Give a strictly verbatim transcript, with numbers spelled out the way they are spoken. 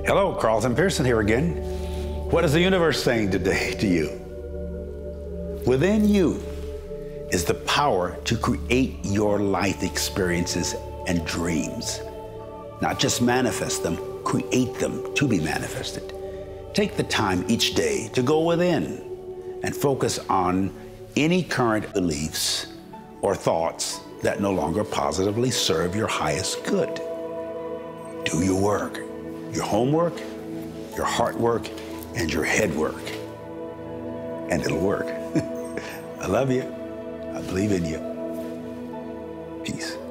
Hello, Carlton Pearson here again. What is the universe saying today to you? Within you is the power to create your life experiences and dreams. Not just manifest them, create them to be manifested. Take the time each day to go within and focus on any current beliefs or thoughts that no longer positively serve your highest good. Do your work, your homework, your heart work, and your head work. And it'll work. I love you. I believe in you. Peace.